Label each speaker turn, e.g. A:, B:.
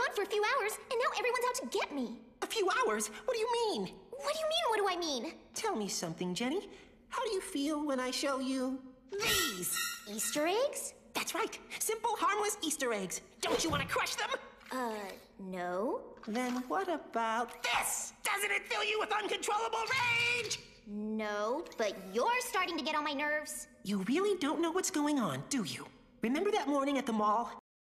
A: gone for a few hours, and now everyone's out to get me.
B: A few hours? What do you mean?
A: What do you mean, what do I mean?
B: Tell me something, Jenny. How do you feel when I show you these?
A: Easter eggs?
B: That's right. Simple, harmless Easter eggs. Don't you want to crush them?
A: No.
B: Then what about this? Doesn't it fill you with uncontrollable rage?
A: No, but you're starting to get on my nerves.
B: You really don't know what's going on, do you? Remember that morning at the mall?